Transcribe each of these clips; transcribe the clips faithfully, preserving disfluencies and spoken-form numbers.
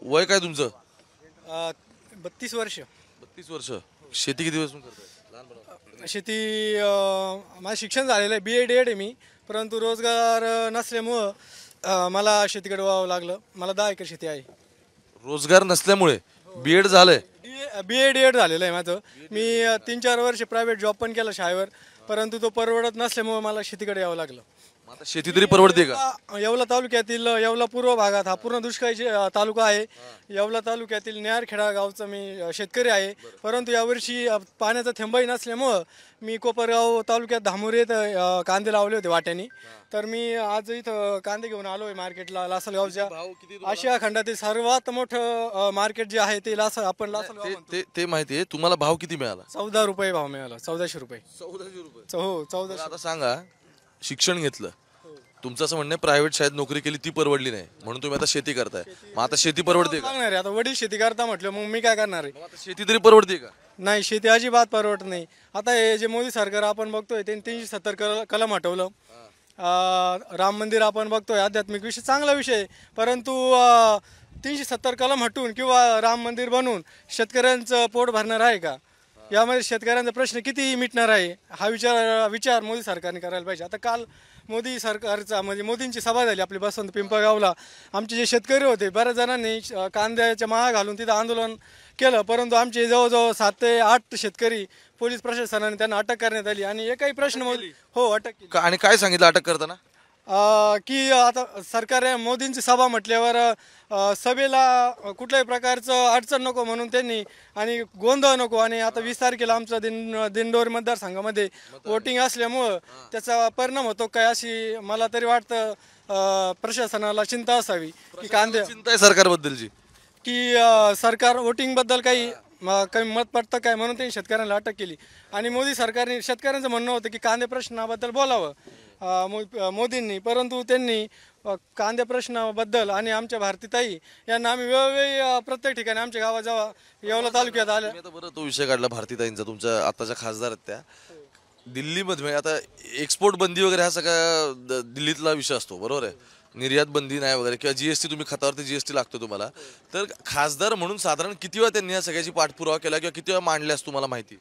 वय काय तुमचं? बत्तीस वर्ष. बत्तीस वर्ष. शेती किती वर्षापासून करताय? लहानपणापासून? शेती अ, माझं शिक्षण झालेलं आहे, बी ए डी एड आहे मी, परंतु रोजगार अ, नसल्यामुळं अ, मला शेतीकडे व्हावं लागलं. मला दहा एकर शेती आहे. रोजगार नसल्यामुळे बीएड झालंय? बी ए डी एड झालेलं आहे माझं. मी अ, तीन चार वर्ष प्रायव्हेट जॉब पण केला शाळेवर, परंतु तो परवडत नसल्यामुळं मला शेतीकडे यावं लागलं. मग आता शेती तरी परवडते का? येवला येवला तालुक्यातील येवला पूर्व भागात हा पूर्ण दुष्काळी जे- अ, तालुका आहे. येवला तालुक्यातील नेरखेडा गावचा मी अ, शेतकरी आहे. परंतु यावर्षी अ, पाण्याचा थेंबही नसल्यामुळं मी कोपरगाव तालुक्यात धामोरी येथे अ, कांदे लावले होते वाट्यानी. तर मी आज इथं कांदे घेऊन आलोय मार्केटला. लासलगावच्या भाव किती? आशिया खंडातील सर्वात मोठं अ, मार्केट जे आहे ते लास आपण लासलगाव ते म्हणतो. ते ते माहितीये. तुम्हाला भाव किती मिळाला? चौदा रुपये भाव मिळाला. चौदाशे रुपये. चौदाशे रुपये. च- हो चौदाशे. आता सांगा, शिक्षण घेतलं, तुमचं असं म्हणणं प्रायव्हेट शाळेत नोकरी केली ती परवडली नाही म्हणून तुम्ही आता शेती करताय. मग आता शेती परवडते का? सांगणार आहे आता, वडील शेती करता म्हटलं मग मी काय करणार आहे. मग आता शेती तरी परवडते का? नाही, शेती अजिबात परवडत नाही. आता हे जे मोदी सरकार आपण बघतोय त्यांनी तीनशे सत्तर कल कलम हटवलं. अं, राम मंदिर आपण बघतोय, आध्यात्मिक विषय चांगला विषय आहे. परंतु अं, तीनशे सत्तर कलम हटवून किंवा राम मंदिर बनवून शेतकऱ्यांचं पोट भरणार आहे का? यामध्ये शेतकऱ्यांचा प्रश्न किती मिटणार आहे हा विचार विचार मोदी सरकारने करायला पाहिजे. आता काल मोदी सरकारचा म्हणजे मोदींची सभा झाली आपली बसवंत पिंपळगावला. आमचे जे शेतकरी होते बऱ्याच जणांनी अं, कांद्याच्या माळा घालून तिथं आंदोलन केलं, परंतु आमचे जवळजवळ सात ते आठ शेतकरी पोलीस प्रशासनाने त्यांना अटक करण्यात आली आणि एकही प्रश्न मोदी हो अटक केली. का- आणि काय सांगितलं अटक करताना? अ, की आता सरकार आहे, मोदींची सभा म्हटल्यावर अ, सभेला कुठल्याही प्रकारचं अडचण नको म्हणून त्यांनी आणि गोंधळ नको. आणि आता वीस तारखेला आमचं दिन दिंडोरी मतदारसंघामध्ये वोटिंग असल्यामुळं त्याचा परिणाम होतो काय अशी मला तरी वाटतं. अ, प्रशासनाला चिंता असावी की कांदे चिंता आहे सरकारबद्दलची. की अ, सरकार वोटिंगबद्दल काही म- काही मत पडतं काय म्हणून त्यांनी शेतकऱ्यांना अटक केली. आणि मोदी सरकारने शेतकऱ्यांचं म्हणणं होतं की कांदे प्रश्नाबद्दल बोलावं अ, मो- मोदींनी, परंतु त्यांनी अ, कांदे प्रश्नाबद्दल आणि आमच्या भारतीताई यांना आम्ही वेळोवेळी अ, प्रत्येक ठिकाणी आमच्या गावात जेव्हा येवला तालुक्यात आल्या. तुम्ही आता बरं तो विषय काढला भारतीताईंचा, तुमच्या आताच्या खासदार आहेत त्या दिल्लीमध्ये. म्हणजे आता एक्सपोर्ट बंदी वगैरे हा सगळा द- दिल्लीतला विषय असतो, बरोबर आहे. निर्यात बंदी नाही वगैरे किंवा जीएसटी, तुम्ही खतावरती जीएसटी लागतो तुम्हाला. तर खासदार म्हणून साधारण किती वेळा त्यांनी या सगळ्याची पाठपुरावा केला किंवा किती वेळा मांडल्यास तुम्हाला माहिती?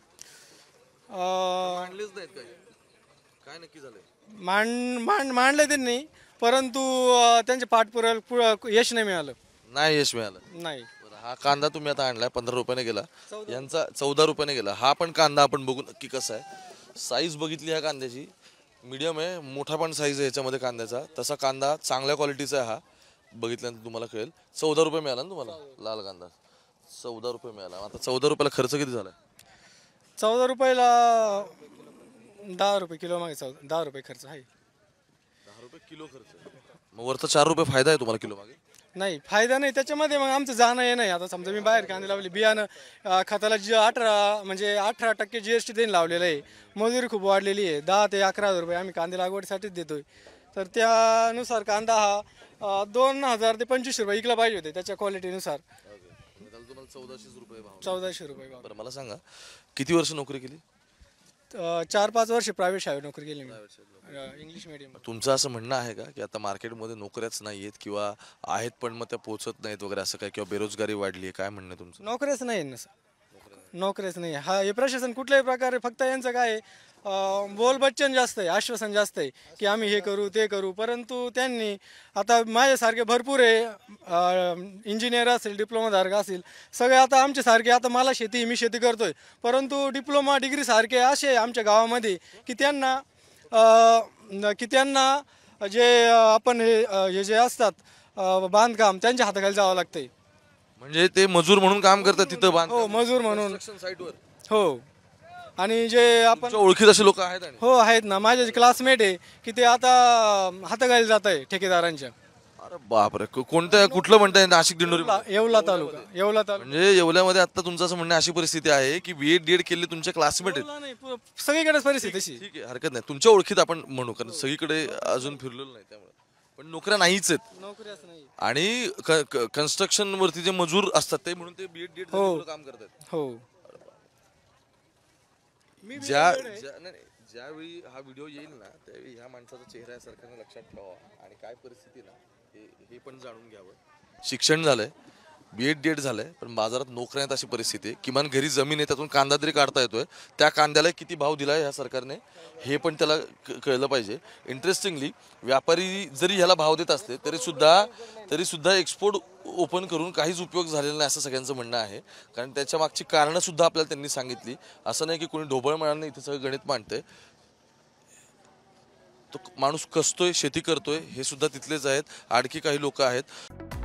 अ, मांडलेच नाहीत काय? काय नक्की झालंय? मांड मांड मांडले त्यांनी, परंतु अ, त्यांच्या पाठपुराव्याला पु- यश नाही मिळालं. नाही यश मिळालं. नाही. बरं, हा कांदा तुम्ही आता आणलाय पंधरा रुपयाने गेला, यांचा चौदा रुपयाने गेला. हा पण कांदा आपण बघू नक्की कसा आहे. साईज बघितली ह्या कांद्याची, मीडियम आहे, मोठा पण साईज आहे याच्यामध्ये कांद्याचा. तसा कांदा चांगल्या क्वालिटीचा आहे हा, बघितल्यानंतर तुम्हाला कळेल. चौदा रुपये मिळाला ना तुम्हाला लाल कांदा? चौदा रुपये मिळाला. आता चौदा रुपयाला खर्च किती झाला? चौदा रुपयाला दहा रुपये किलो मागे चौदा दहा रुपये खर्च आहे. दहा रुपये किलो खर्च. मग वरचा चार रुपये फायदा आहे तुम्हाला किलो मागे? नाही, फायदा नाही त्याच्यामध्ये. मग आमचं जाणं हे नाही. आता समजा मी बाहेर कांदे लावले, बियाणं अं, खताला जी अठरा म्हणजे अठरा टक्के जी एस टी देऊन लावलेलं आहे. मजुरी खूप वाढलेली आहे, दहा ते अकरा हजार रुपये आम्ही कांदे लागवडीसाठीच देतोय. तर त्यानुसार कांदा हा अं, दोन हजार ते पंचवीसशे रुपये इकला पाहिजे होते त्याच्या क्वालिटीनुसार. तुम्हाला चौदाशे रुपये भाव. चौदाशे रुपये भाव. बरं मला सांगा, किती वर्ष नोकरी केली? अं, चार पाच वर्ष प्रायव्हेट शाळेत नोकरी केली मी, अं, इंग्लिश मिडियम. तुमचं असं म्हणणं आहे का की आता मार्केटमध्ये नोकऱ्याच नाही आहेत किंवा आहेत पण मग त्या पोहोचत नाहीत वगैरे असं काय, किंवा बेरोजगारी वाढली आहे, काय म्हणणं आहे तुमचं? नोकऱ्याच नाही ना सर, नोकऱ्याच नाही. हा हे प्रशासन कुठल्याही प्रकारे फक्त यांचं काय आहे, अं, बोलबच्चन जास्त आहे, आश्वासन जास्त आहे की आम्ही हे करू ते करू. परंतु त्यांनी आता माझ्यासारखे भरपूर आहे, इंजिनियर असेल, डिप्लोमाधारक असेल, सगळे आता आमच्यासारखे. आता मला शेती, मी शेती करतोय, परंतु डिप्लोमा डिग्री सारखे असे आमच्या गावामध्ये की त्यांना अं, की त्यांना जे अं, आपण हे अं, हे जे असतात अं, बांधकाम त्यांच्या हाताखाली जावं लागतंय. म्हणजे ते मजूर म्हणून काम करतात तिथं बांध हो, मजूर म्हणून. साईटवर. हो. आणि जे आपण तुमच्या ओळखीत असे लोक आहेत? आणि हो आहेत ना, माझे क्लासमेट आहे की ते आता हाताखाली जात आहे ठेकेदारांच्या. अरे बापरे, को- कोणत्या कुठलं म्हणताय? नाशिक दिंडोरी? येवला तालुका, येवला तालुका. म्हणजे येवल्यामध्ये आता तुमचं असं म्हणणं आहे, अशी परिस्थिती आहे की बी एड डी एड केले तुमचे क्लासमेट आहेत? येवला नाही, पु- सगळीकडेच परिस्थिती तशी. ठीक आहे, हरकत नाही. तुमच्या ओळखीत आपण म्हणू, कारण सगळीकडे अजून फिरलेलो नाही त्यामुळे. पण नोकऱ्या नाहीच आहेत. नोकरीच नाही. आणि कन्स्ट्रक्शन वरती जे मजूर असतात ते म्हणून ते बीएड डीएड हो. काम करतात. हो. ज्या ज्या- नाही, नाही, ज्यावेळी हा व्हिडिओ येईल ना त्यावेळी ह्या माणसाचा चेहरा या सरकारने लक्षात ठेवावा आणि काय परिस्थिती ना हे हे पण जाणून घ्यावं. शिक्षण झालंय, बी एड डी एड झालंय पण बाजारात नोकऱ्या आहेत अशी परिस्थिती आहे. किमान घरी जमीन आहे त्यातून कांदा तरी काढता येतोय. त्या कांद्याला किती भाव दिलाय ह्या सरकारने हे पण त्याला क- कळलं पाहिजे. इंटरेस्टिंगली व्यापारी जरी ह्याला भाव देत असले तरी सुद्धा तरी सुद्धा एक्सपोर्ट ओपन करून काहीच उपयोग झालेला नाही असं सगळ्यांचं म्हणणं आहे. कारण त्याच्या मागची कारणं सुद्धा आपल्याला त्यांनी सांगितली. असं नाही की कोणी ढोबळ मनाने इथे सगळं गणित मांडतंय. तो माणूस कसतोय शेती करतोय हे सुद्धा तिथलेच आहेत. आणखी काही लोक आहेत.